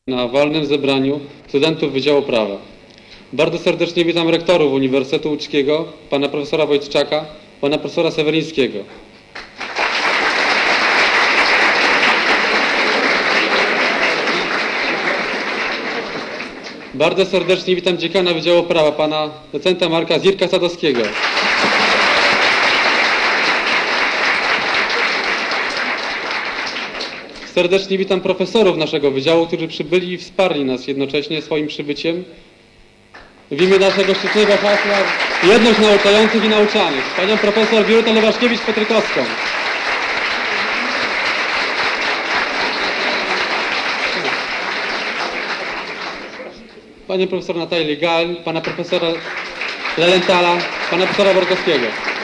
Na walnym zebraniu studentów Wydziału Prawa. Bardzo serdecznie witam rektorów Uniwersytetu Łódzkiego, pana profesora Wojtczaka, pana profesora Sewerińskiego. Bardzo serdecznie witam dziekana Wydziału Prawa, pana docenta Marka Zirka-Sadowskiego. Serdecznie witam profesorów naszego wydziału, którzy przybyli i wsparli nas jednocześnie swoim przybyciem w imię naszego szczytnego hasła jedność nauczających i nauczanych. Panią profesor Wiolutę Lewaszkiewicz-Petrykowską. Panią profesor Natalię Gal, pana profesora Lelentala, pana profesora Borkowskiego.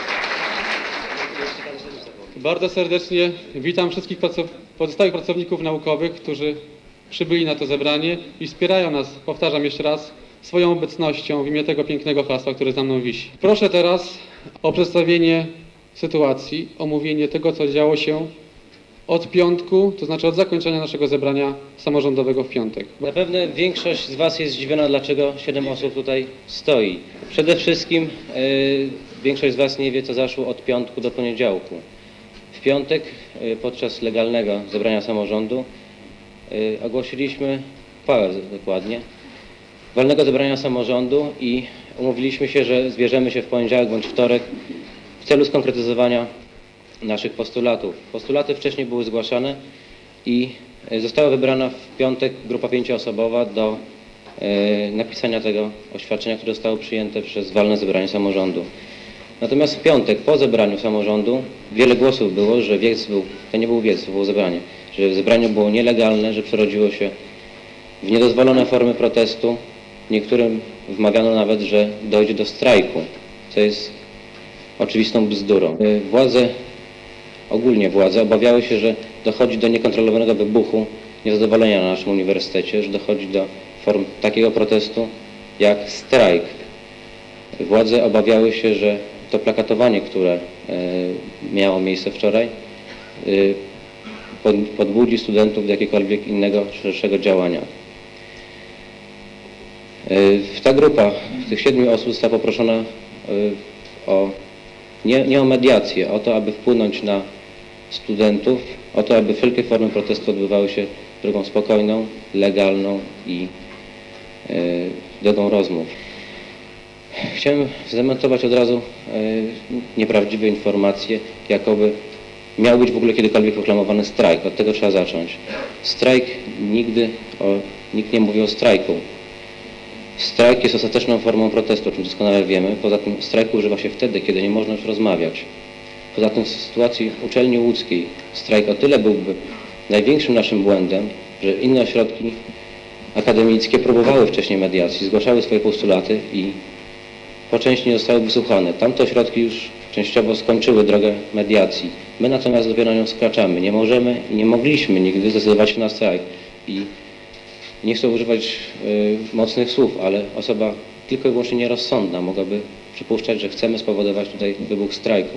Bardzo serdecznie witam wszystkich pozostałych pracowników naukowych, którzy przybyli na to zebranie i wspierają nas, powtarzam jeszcze raz, swoją obecnością w imię tego pięknego hasła, które za mną wisi. Proszę teraz o przedstawienie sytuacji, omówienie tego, co działo się od piątku, to znaczy od zakończenia naszego zebrania samorządowego w piątek. Zapewne większość z Was jest zdziwiona, dlaczego 7 osób tutaj stoi. Przede wszystkim większość z Was nie wie, co zaszło od piątku do poniedziałku. W piątek podczas legalnego zebrania samorządu ogłosiliśmy uchwałę dokładnie walnego zebrania samorządu i umówiliśmy się, że zbierzemy się w poniedziałek bądź wtorek w celu skonkretyzowania naszych postulatów. Postulaty wcześniej były zgłaszane i została wybrana w piątek grupa 5-osobowa do napisania tego oświadczenia, które zostało przyjęte przez walne zebranie samorządu. Natomiast w piątek po zebraniu samorządu wiele głosów było, że wiec był, to nie był wiec, to było zebranie, że zebranie było nielegalne, że przerodziło się w niedozwolone formy protestu. Niektórym wmawiano nawet, że dojdzie do strajku, co jest oczywistą bzdurą. Ogólnie władze obawiały się, że dochodzi do niekontrolowanego wybuchu niezadowolenia na naszym uniwersytecie, że dochodzi do form takiego protestu jak strajk. Władze obawiały się, że to plakatowanie, które miało miejsce wczoraj, podbudzi studentów do jakiegokolwiek innego, szerszego działania. Ta grupa, tych 7 osób została poproszona nie o mediację, o to, aby wpłynąć na studentów, o to, aby wszelkie formy protestu odbywały się drogą spokojną, legalną i drogą rozmów. Chciałem zdementować od razu nieprawdziwe informacje, jakoby miał być w ogóle kiedykolwiek proklamowany strajk. Od tego trzeba zacząć. Strajk nikt nie mówi o strajku. Strajk jest ostateczną formą protestu, o czym doskonale wiemy. Poza tym strajku używa się wtedy, kiedy nie można już rozmawiać. Poza tym w sytuacji uczelni łódzkiej strajk o tyle byłby największym naszym błędem, że inne ośrodki akademickie próbowały wcześniej mediacji, zgłaszały swoje postulaty i po części nie zostały wysłuchane. Tamte ośrodki już częściowo skończyły drogę mediacji. My natomiast dopiero na nią skraczamy. Nie możemy i nie mogliśmy nigdy zdecydować się na strajk. I nie chcę używać mocnych słów, ale osoba tylko i wyłącznie nierozsądna mogłaby przypuszczać, że chcemy spowodować tutaj wybuch strajku.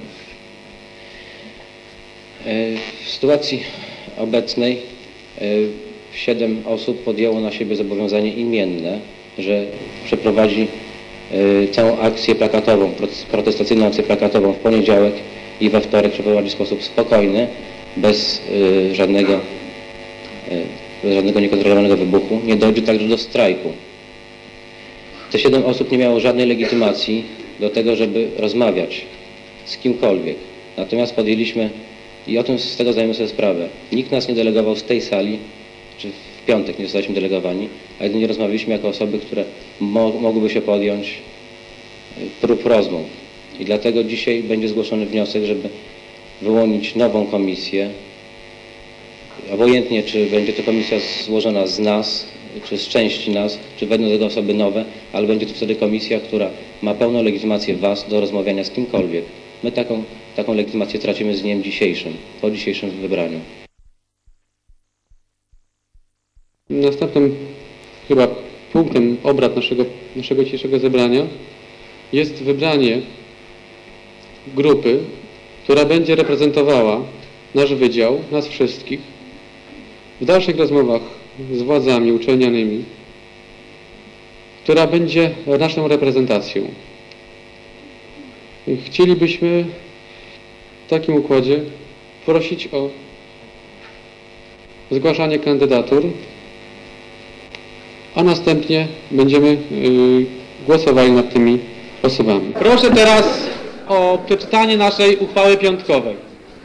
W sytuacji obecnej 7 osób podjęło na siebie zobowiązanie imienne, że przeprowadzi całą akcję plakatową, protestacyjną akcję plakatową w poniedziałek i we wtorek przeprowadzi w sposób spokojny, bez żadnego niekontrolowanego wybuchu. Nie dojdzie także do strajku. Te 7 osób nie miało żadnej legitymacji do tego, żeby rozmawiać z kimkolwiek. Natomiast podjęliśmy, i z tego zdajemy sobie sprawę, nikt nas nie delegował z tej sali, czy w piątek nie zostaliśmy delegowani, a jedynie rozmawialiśmy jako osoby, które mogłyby się podjąć prób rozmów. I dlatego dzisiaj będzie zgłoszony wniosek, żeby wyłonić nową komisję. Obojętnie, czy będzie to komisja złożona z nas, czy z części nas, czy wejdą do tego osoby nowe, ale będzie to wtedy komisja, która ma pełną legitymację Was do rozmawiania z kimkolwiek. My taką legitymację tracimy z dniem dzisiejszym, po dzisiejszym wybraniu. Następnym chyba punktem obrad naszego dzisiejszego zebrania jest wybranie grupy, która będzie reprezentowała nasz wydział, nas wszystkich, w dalszych rozmowach z władzami uczelnianymi, która będzie naszą reprezentacją. Chcielibyśmy w takim układzie prosić o zgłaszanie kandydatur, a następnie będziemy głosowali nad tymi osobami. Proszę teraz o przeczytanie naszej uchwały piątkowej.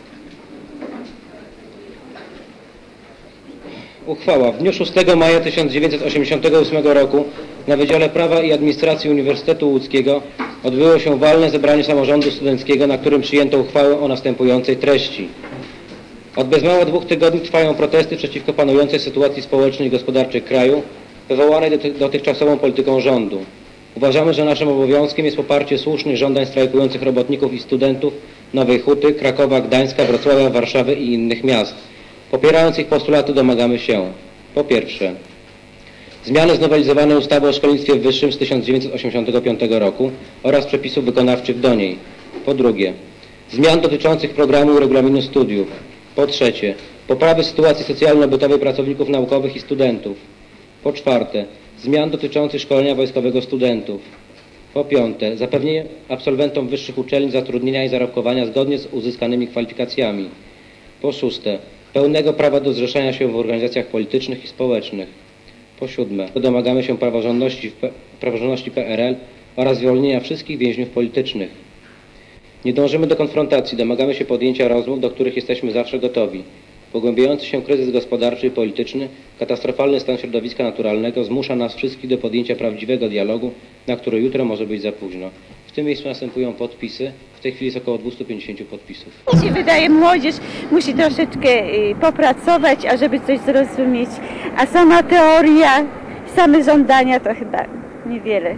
Uchwała. W dniu 6 maja 1988 roku na Wydziale Prawa i Administracji Uniwersytetu Łódzkiego odbyło się walne zebranie samorządu studenckiego, na którym przyjęto uchwałę o następującej treści. Od bez mała 2 tygodni trwają protesty przeciwko panującej sytuacji społecznej i gospodarczej kraju, wywołanej dotychczasową polityką rządu. Uważamy, że naszym obowiązkiem jest poparcie słusznych żądań strajkujących robotników i studentów Nowej Huty, Krakowa, Gdańska, Wrocławia, Warszawy i innych miast. Popierając ich postulaty domagamy się: po pierwsze, zmiany znowelizowanej ustawy o szkolnictwie wyższym z 1985 roku oraz przepisów wykonawczych do niej. Po drugie, zmian dotyczących programu i regulaminu studiów. Po trzecie, poprawy sytuacji socjalno-bytowej pracowników naukowych i studentów. Po czwarte, zmian dotyczących szkolenia wojskowego studentów. Po piąte, zapewnienie absolwentom wyższych uczelni zatrudnienia i zarobkowania zgodnie z uzyskanymi kwalifikacjami. Po szóste, pełnego prawa do zrzeszania się w organizacjach politycznych i społecznych. Po siódme, domagamy się praworządności PRL oraz zwolnienia wszystkich więźniów politycznych. Nie dążymy do konfrontacji, domagamy się podjęcia rozmów, do których jesteśmy zawsze gotowi. Pogłębiający się kryzys gospodarczy i polityczny, katastrofalny stan środowiska naturalnego zmusza nas wszystkich do podjęcia prawdziwego dialogu, na który jutro może być za późno. W tym miejscu następują podpisy. W tej chwili jest około 250 podpisów. Mi się wydaje, młodzież musi troszeczkę popracować, ażeby coś zrozumieć, a sama teoria, same żądania to chyba niewiele.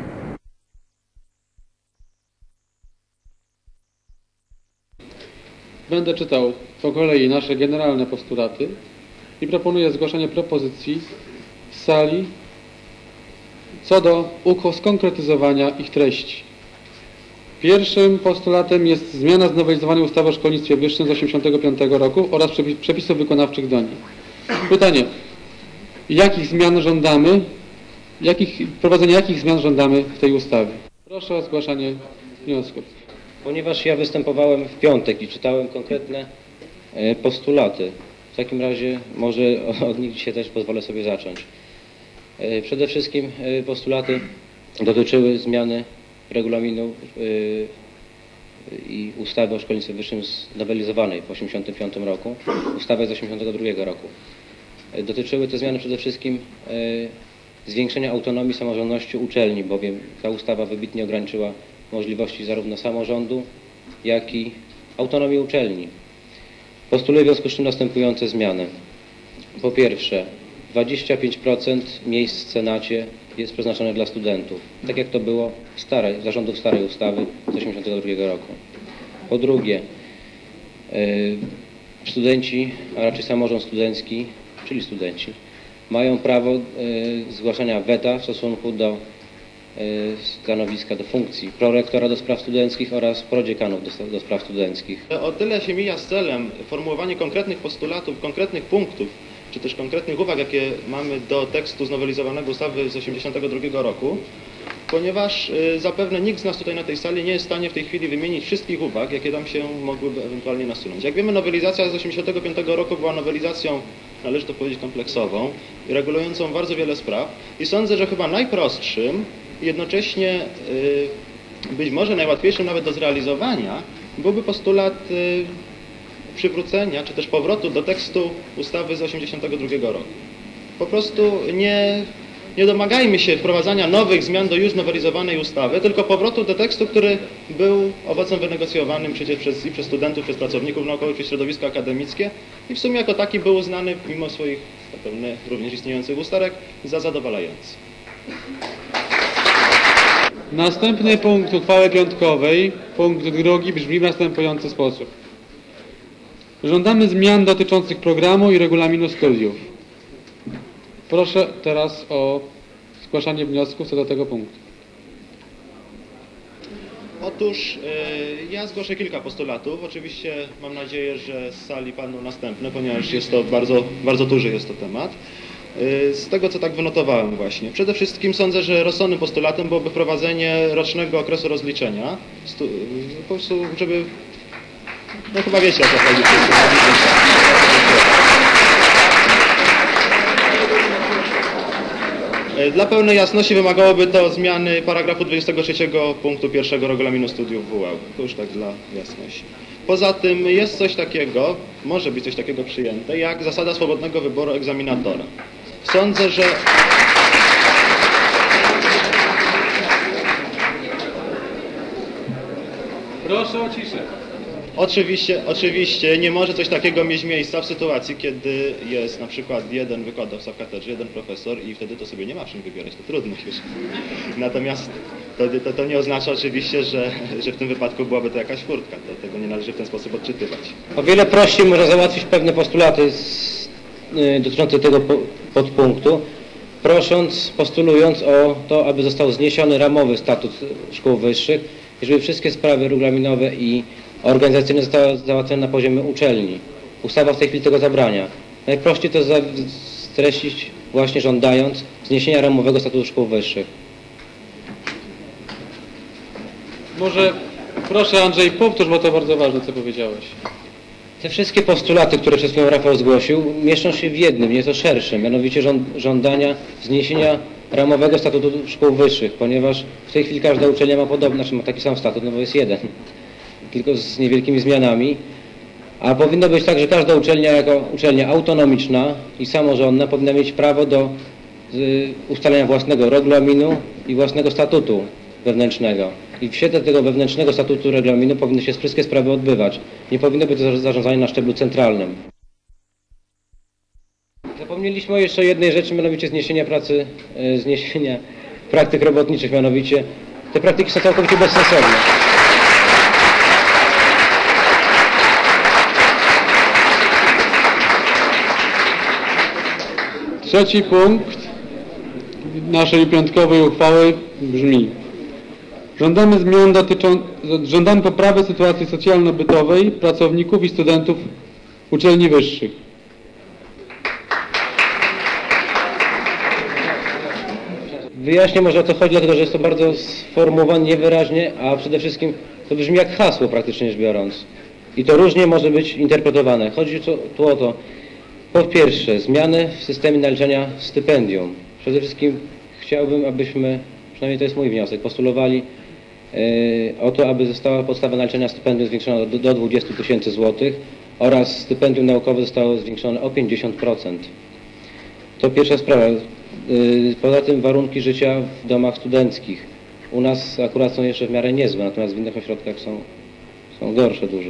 Będę czytał po kolei nasze generalne postulaty i proponuję zgłaszanie propozycji z sali co do skonkretyzowania ich treści. Pierwszym postulatem jest zmiana znowelizowanej ustawy o szkolnictwie wyższym z 1985 roku oraz przepisów wykonawczych do niej. Pytanie: jakich zmian żądamy? Wprowadzenie jakich zmian żądamy w tej ustawie? Proszę o zgłaszanie wniosków. Ponieważ ja występowałem w piątek i czytałem konkretne postulaty, w takim razie może od nich dzisiaj też pozwolę sobie zacząć. Przede wszystkim postulaty dotyczyły zmiany regulaminu i ustawy o szkolnictwie wyższym znowelizowanej w 1985 roku, ustawy z 1982 roku. Dotyczyły te zmiany przede wszystkim zwiększenia autonomii, samorządności uczelni, bowiem ta ustawa wybitnie ograniczyła możliwości zarówno samorządu, jak i autonomii uczelni. Postuluję w związku z czym następujące zmiany. Po pierwsze, 25% miejsc w Senacie jest przeznaczone dla studentów, tak jak to było za rządów starej ustawy z 1982 roku. Po drugie, studenci, a raczej samorząd studencki, czyli studenci, mają prawo zgłaszania weta w stosunku do stanowiska, do funkcji prorektora do spraw studenckich oraz prodziekanów do spraw studenckich. O tyle się mija z celem formułowanie konkretnych postulatów, konkretnych punktów, czy też konkretnych uwag, jakie mamy do tekstu znowelizowanego ustawy z 1982 roku, ponieważ zapewne nikt z nas tutaj na tej sali nie jest w stanie w tej chwili wymienić wszystkich uwag, jakie tam się mogłyby ewentualnie nasunąć. Jak wiemy, nowelizacja z 1985 roku była nowelizacją, należy to powiedzieć, kompleksową, regulującą bardzo wiele spraw i sądzę, że chyba najprostszym, jednocześnie być może najłatwiejszym nawet do zrealizowania byłby postulat przywrócenia, czy też powrotu do tekstu ustawy z 1982 roku. Po prostu nie domagajmy się wprowadzania nowych zmian do już nowelizowanej ustawy, tylko powrotu do tekstu, który był owocem wynegocjowanym przecież przez studentów, przez pracowników naukowych, przez środowisko akademickie i w sumie jako taki był uznany, mimo swoich zapewne również istniejących usterek, za zadowalający. Następny punkt uchwały piątkowej, punkt drugi, brzmi w następujący sposób. Żądamy zmian dotyczących programu i regulaminu studiów. Proszę teraz o zgłaszanie wniosków co do tego punktu. Otóż ja zgłoszę kilka postulatów. Oczywiście mam nadzieję, że z sali padną następne, ponieważ jest to bardzo duży jest to temat. Z tego, co tak wynotowałem właśnie. Przede wszystkim sądzę, że rozsądnym postulatem byłoby wprowadzenie rocznego okresu rozliczenia. Po prostu, żeby... No chyba wiecie, o co chodzi. Dla pełnej jasności wymagałoby to zmiany paragrafu 23 punktu 1 regulaminu studiów WUEł. To już tak dla jasności. Poza tym jest coś takiego, może być coś takiego przyjęte, jak zasada swobodnego wyboru egzaminatora. Sądzę, że... Proszę o ciszę. Oczywiście nie może coś takiego mieć miejsca w sytuacji, kiedy jest na przykład jeden wykładowca w katedrze, jeden profesor i wtedy to sobie nie ma czym wybierać, to trudno już. Natomiast to nie oznacza oczywiście, że w tym wypadku byłaby to jakaś furtka, tego nie należy w ten sposób odczytywać. O wiele prościej można załatwić pewne postulaty dotyczące tego podpunktu, postulując o to, aby został zniesiony ramowy statut szkół wyższych, i żeby wszystkie sprawy regulaminowe i organizacyjne zostały załatwione na poziomie uczelni. Ustawa w tej chwili tego zabrania. Najprościej to streścić właśnie żądając zniesienia ramowego statutu szkół wyższych. Może proszę Andrzej, powtórz, bo to bardzo ważne, co powiedziałeś. Te wszystkie postulaty, które przed chwilą Rafał zgłosił, mieszczą się w jednym, nieco szerszym, mianowicie żądania zniesienia ramowego statutu szkół wyższych, ponieważ w tej chwili każda uczelnia ma podobny, znaczy ma taki sam statut, no bo jest jeden, tylko z niewielkimi zmianami, a powinno być tak, że każda uczelnia jako uczelnia autonomiczna i samorządna powinna mieć prawo do ustalenia własnego regulaminu i własnego statutu wewnętrznego. I w świetle tego wewnętrznego statutu regulaminu powinny się wszystkie sprawy odbywać. Nie powinno być to zarządzanie na szczeblu centralnym. Zapomnieliśmy o jeszcze jednej rzeczy, mianowicie zniesienia praktyk robotniczych, mianowicie te praktyki są całkowicie bezsensowne. Trzeci punkt naszej piątkowej uchwały brzmi: żądamy poprawy sytuacji socjalno-bytowej pracowników i studentów uczelni wyższych. Wyjaśnię może o co chodzi, dlatego że jest to bardzo sformułowane niewyraźnie, a przede wszystkim to brzmi jak hasło praktycznie rzecz biorąc. I to różnie może być interpretowane. Chodzi tu o to, po pierwsze, zmiany w systemie naliczania stypendium. Przede wszystkim chciałbym, abyśmy, przynajmniej to jest mój wniosek, postulowali o to, aby została podstawa naliczenia stypendium zwiększona do 20 000 złotych oraz stypendium naukowe zostało zwiększone o 50%. To pierwsza sprawa. Poza tym warunki życia w domach studenckich. U nas akurat są jeszcze w miarę niezłe, natomiast w innych ośrodkach są gorsze dużo.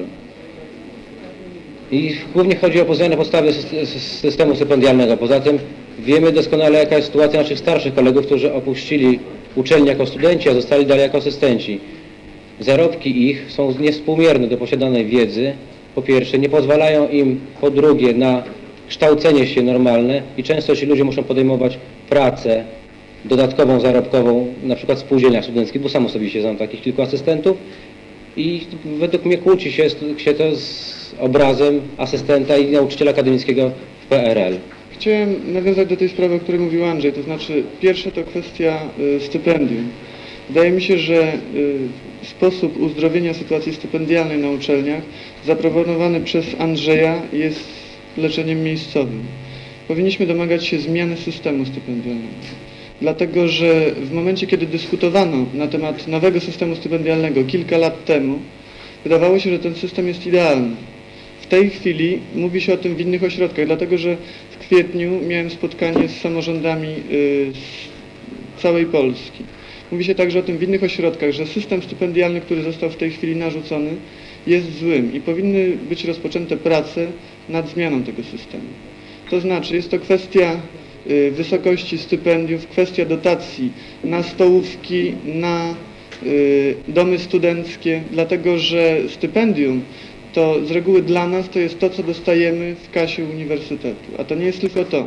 I głównie chodzi o poznanie podstawy systemu stypendialnego. Poza tym wiemy doskonale, jaka jest sytuacja naszych starszych kolegów, którzy opuścili uczelnię jako studenci, a zostali dalej jako asystenci. Zarobki ich są niewspółmierne do posiadanej wiedzy, po pierwsze, nie pozwalają im, po drugie, na kształcenie się normalne i często ci ludzie muszą podejmować pracę dodatkową, zarobkową, na przykład w spółdzielniach studenckich, bo sam osobiście znam takich kilku asystentów i według mnie kłóci się to z obrazem asystenta i nauczyciela akademickiego w PRL. Chciałem nawiązać do tej sprawy, o której mówił Andrzej, to znaczy pierwsze to kwestia stypendium. Wydaje mi się, że sposób uzdrowienia sytuacji stypendialnej na uczelniach zaproponowany przez Andrzeja jest leczeniem miejscowym. Powinniśmy domagać się zmiany systemu stypendialnego. Dlatego, że w momencie, kiedy dyskutowano na temat nowego systemu stypendialnego kilka lat temu, wydawało się, że ten system jest idealny. W tej chwili mówi się o tym w innych ośrodkach, dlatego że w kwietniu miałem spotkanie z samorządami z całej Polski. Mówi się także o tym w innych ośrodkach, że system stypendialny, który został w tej chwili narzucony, jest złym i powinny być rozpoczęte prace nad zmianą tego systemu. To znaczy, jest to kwestia wysokości stypendiów, kwestia dotacji na stołówki, na domy studenckie, dlatego że stypendium to z reguły dla nas to jest to, co dostajemy w kasie uniwersytetu, a to nie jest tylko to.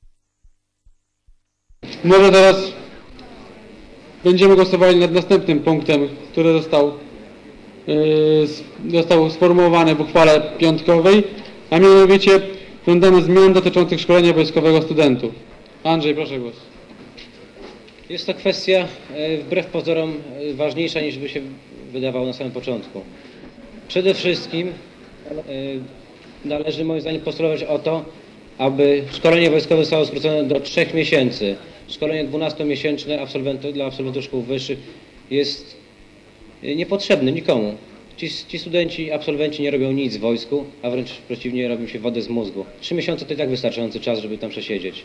Może teraz będziemy głosowali nad następnym punktem, który został sformułowany w uchwale piątkowej, a mianowicie żądamy zmian dotyczących szkolenia wojskowego studentów. Andrzej, proszę głos. Jest to kwestia wbrew pozorom ważniejsza niż by się wydawało na samym początku. Przede wszystkim należy moim zdaniem postulować o to, aby szkolenie wojskowe zostało skrócone do 3 miesięcy. Szkolenie 12-miesięczne dla absolwentów szkół wyższych jest niepotrzebne nikomu. Ci studenci, absolwenci nie robią nic w wojsku, a wręcz przeciwnie, robią się wodę z mózgu. 3 miesiące to i tak wystarczający czas, żeby tam przesiedzieć.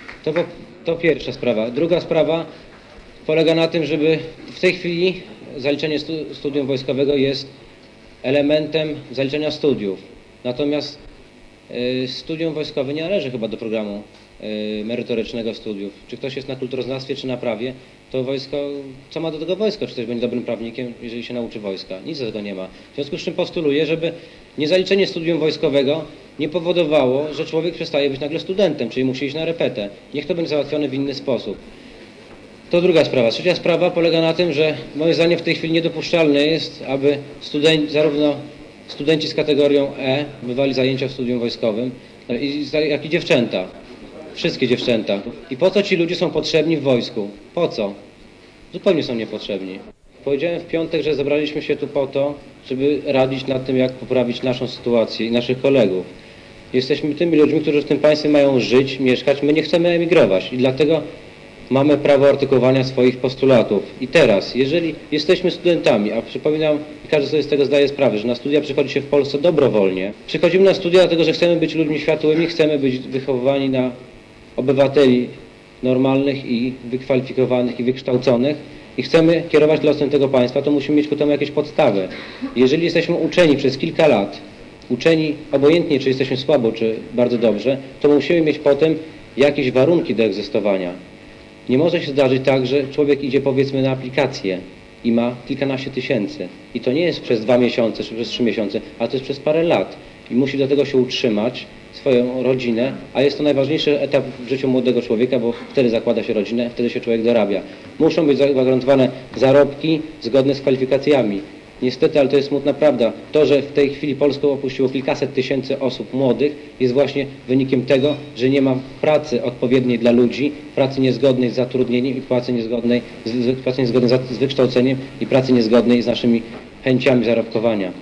To pierwsza sprawa. Druga sprawa polega na tym, żeby w tej chwili zaliczenie studium wojskowego jest elementem zaliczenia studiów. Natomiast studium wojskowe nie należy chyba do programu merytorycznego studiów. Czy ktoś jest na kulturoznawstwie, czy na prawie, to wojsko, co ma do tego wojsko? Czy ktoś będzie dobrym prawnikiem, jeżeli się nauczy wojska? Nic z tego nie ma. W związku z czym postuluję, żeby niezaliczenie studium wojskowego nie powodowało, że człowiek przestaje być nagle studentem, czyli musi iść na repetę. Niech to będzie załatwione w inny sposób. To druga sprawa. Trzecia sprawa polega na tym, że moim zdaniem w tej chwili niedopuszczalne jest, aby zarówno studenci z kategorią E bywali zajęcia w studium wojskowym, jak i dziewczęta. Wszystkie dziewczęta. I po co ci ludzie są potrzebni w wojsku? Po co? Zupełnie są niepotrzebni. Powiedziałem w piątek, że zebraliśmy się tu po to, żeby radzić nad tym, jak poprawić naszą sytuację i naszych kolegów. Jesteśmy tymi ludźmi, którzy w tym państwie mają żyć, mieszkać. My nie chcemy emigrować i dlatego mamy prawo artykułowania swoich postulatów. I teraz, jeżeli jesteśmy studentami, a przypominam, każdy sobie z tego zdaje sprawę, że na studia przychodzi się w Polsce dobrowolnie. Przychodzimy na studia dlatego, że chcemy być ludźmi światłymi, chcemy być wychowywani na obywateli normalnych i wykwalifikowanych i wykształconych i chcemy kierować losem tego państwa, to musimy mieć ku temu jakieś podstawy. Jeżeli jesteśmy uczeni przez kilka lat, uczeni obojętnie, czy jesteśmy słabo, czy bardzo dobrze, to musimy mieć potem jakieś warunki do egzystowania. Nie może się zdarzyć tak, że człowiek idzie powiedzmy na aplikację i ma kilkanaście tysięcy. I to nie jest przez 2 miesiące, czy przez 3 miesiące, ale to jest przez parę lat. I musi do tego się utrzymać, swoją rodzinę, a jest to najważniejszy etap w życiu młodego człowieka, bo wtedy zakłada się rodzinę, wtedy się człowiek dorabia. Muszą być zagwarantowane zarobki zgodne z kwalifikacjami. Niestety, ale to jest smutna prawda. To, że w tej chwili Polskę opuściło kilkaset tysięcy osób młodych, jest właśnie wynikiem tego, że nie ma pracy odpowiedniej dla ludzi, pracy niezgodnej z zatrudnieniem i pracy niezgodnej z wykształceniem i pracy niezgodnej z naszymi chęciami zarobkowania.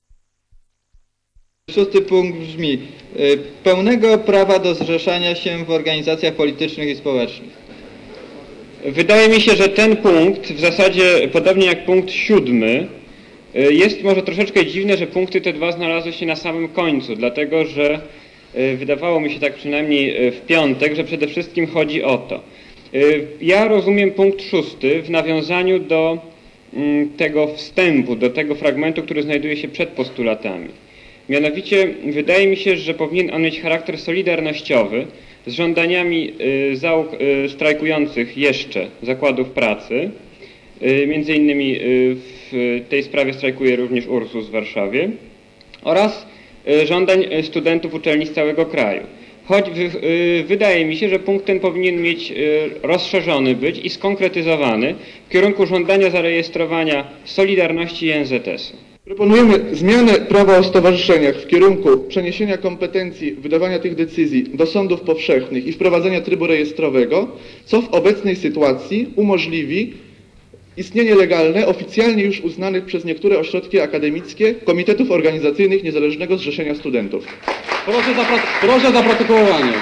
6. punkt brzmi: pełnego prawa do zrzeszania się w organizacjach politycznych i społecznych. Wydaje mi się, że ten punkt w zasadzie, podobnie jak punkt 7, jest może troszeczkę dziwne, że punkty te dwa znalazły się na samym końcu, dlatego że wydawało mi się tak przynajmniej w piątek, że przede wszystkim chodzi o to. Ja rozumiem punkt 6 w nawiązaniu do tego wstępu, do tego fragmentu, który znajduje się przed postulatami. Mianowicie wydaje mi się, że powinien on mieć charakter solidarnościowy z żądaniami załóg strajkujących jeszcze zakładów pracy. Między innymi w tej sprawie strajkuje również Ursus w Warszawie oraz żądań studentów uczelni z całego kraju. Choć wydaje mi się, że punkt ten powinien mieć rozszerzony być i skonkretyzowany w kierunku żądania zarejestrowania Solidarności i NZS-u. Proponujemy zmianę prawa o stowarzyszeniach w kierunku przeniesienia kompetencji wydawania tych decyzji do sądów powszechnych i wprowadzenia trybu rejestrowego, co w obecnej sytuacji umożliwi istnienie legalne oficjalnie już uznanych przez niektóre ośrodki akademickie komitetów organizacyjnych Niezależnego Zrzeszenia Studentów. Proszę o zaprotokołowanie.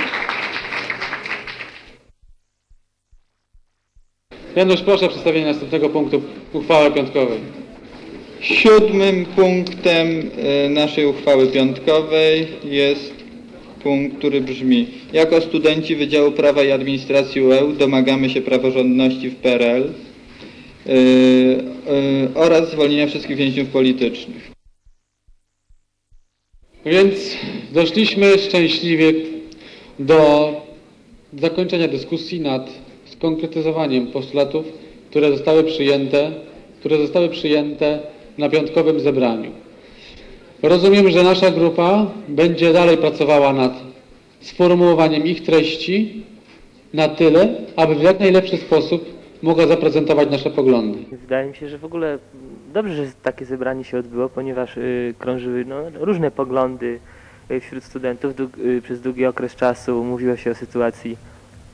Janusz, proszę o przedstawienie następnego punktu uchwały piątkowej. 7. punktem naszej uchwały piątkowej jest punkt, który brzmi: jako studenci Wydziału Prawa i Administracji UEU domagamy się praworządności w PRL oraz zwolnienia wszystkich więźniów politycznych. Więc doszliśmy szczęśliwie do zakończenia dyskusji nad skonkretyzowaniem postulatów, które zostały przyjęte na piątkowym zebraniu. Rozumiem, że nasza grupa będzie dalej pracowała nad sformułowaniem ich treści na tyle, aby w jak najlepszy sposób mogła zaprezentować nasze poglądy. Wydaje mi się, że w ogóle dobrze, że takie zebranie się odbyło, ponieważ krążyły różne poglądy wśród studentów. Przez długi okres czasu mówiło się o sytuacji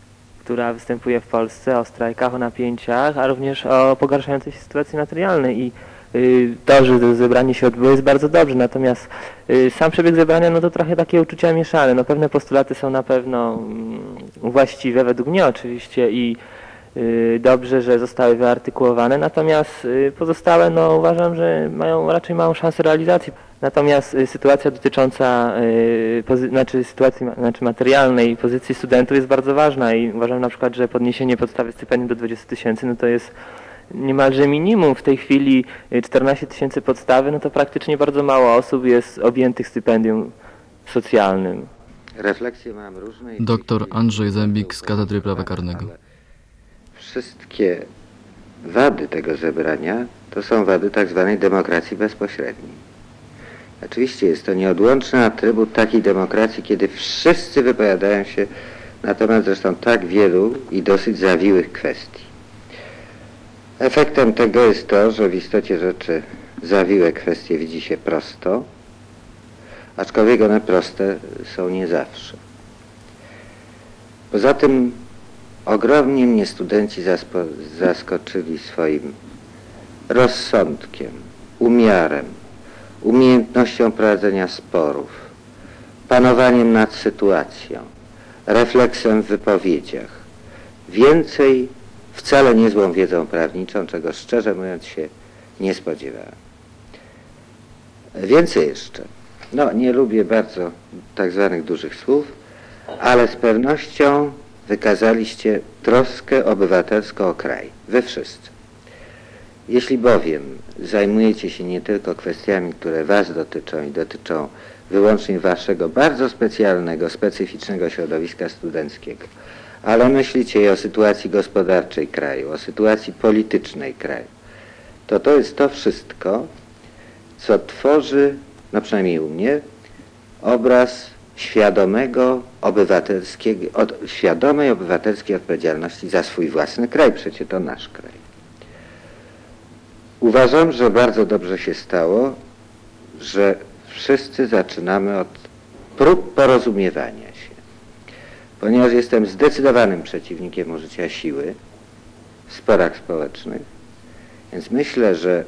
która występuje w Polsce, o strajkach, o napięciach, a również o pogarszającej się sytuacji materialnej i to, że to zebranie się odbyło, jest bardzo dobrze, natomiast sam przebieg zebrania, no to trochę takie uczucia mieszane. No pewne postulaty są na pewno właściwe, według mnie oczywiście, i dobrze, że zostały wyartykułowane, natomiast pozostałe, no uważam, że mają raczej małą szansę realizacji. Natomiast sytuacja dotycząca sytuacji materialnej pozycji studentów jest bardzo ważna i uważam na przykład, że podniesienie podstawy stypendium do 20 tysięcy, no to jest niemalże minimum. W tej chwili 14 tysięcy podstawy, no to praktycznie bardzo mało osób jest objętych stypendium socjalnym. Refleksje mam różne. Doktor Andrzej Zębik z Katedry Prawa Karnego. Wszystkie wady tego zebrania to są wady tak zwanej demokracji bezpośredniej. Oczywiście jest to nieodłączny atrybut takiej demokracji, kiedy wszyscy wypowiadają się na temat zresztą tak wielu i dosyć zawiłych kwestii. Efektem tego jest to, że w istocie rzeczy zawiłe kwestie widzi się prosto, aczkolwiek one proste są nie zawsze. Poza tym ogromnie mnie studenci zaskoczyli swoim rozsądkiem, umiarem, umiejętnością prowadzenia sporów, panowaniem nad sytuacją, refleksem w wypowiedziach. Więcej wcale niezłą wiedzą prawniczą, czego szczerze mówiąc się nie spodziewałem. Więcej jeszcze. No, nie lubię bardzo tak zwanych dużych słów, ale z pewnością wykazaliście troskę obywatelską o kraj. Wy wszyscy. Jeśli bowiem zajmujecie się nie tylko kwestiami, które was dotyczą i dotyczą wyłącznie waszego bardzo specjalnego, specyficznego środowiska studenckiego, ale myślicie i o sytuacji gospodarczej kraju, o sytuacji politycznej kraju, to jest to wszystko, co tworzy, no przynajmniej u mnie, obraz świadomej obywatelskiej odpowiedzialności za swój własny kraj, przecież to nasz kraj. Uważam, że bardzo dobrze się stało, że wszyscy zaczynamy od prób porozumiewania się. Ponieważ jestem zdecydowanym przeciwnikiem użycia siły w sporach społecznych, więc myślę, że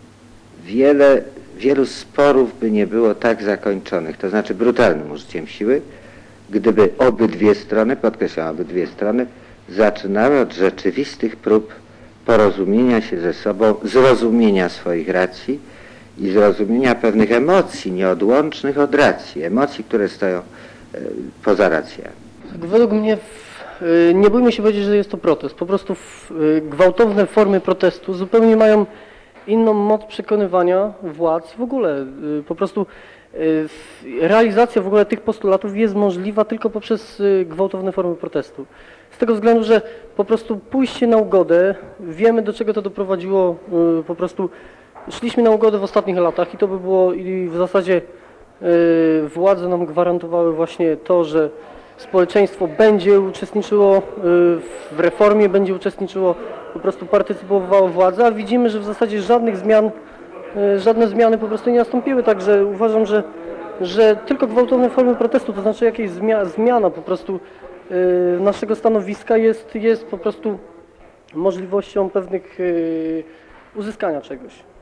wielu sporów by nie było tak zakończonych, to znaczy brutalnym użyciem siły, gdyby obydwie strony, podkreślam, obydwie strony, zaczynały od rzeczywistych prób porozumienia się ze sobą, zrozumienia swoich racji i zrozumienia pewnych emocji nieodłącznych od racji, emocji, które stoją poza racjami. Według mnie nie bójmy się powiedzieć, że jest to protest. Po prostu gwałtowne formy protestu zupełnie mają inną moc przekonywania władz w ogóle. Po prostu realizacja w ogóle tych postulatów jest możliwa tylko poprzez gwałtowne formy protestu. Z tego względu, że po prostu pójście na ugodę, wiemy do czego to doprowadziło, po prostu szliśmy na ugodę w ostatnich latach i to by było, i w zasadzie władze nam gwarantowały właśnie to, że społeczeństwo będzie uczestniczyło w reformie, będzie uczestniczyło, po prostu partycypowało władza, a widzimy, że w zasadzie żadne zmiany po prostu nie nastąpiły, także uważam, że tylko gwałtowne formy protestu, to znaczy jakaś zmiana po prostu naszego stanowiska jest po prostu możliwością pewnych uzyskania czegoś.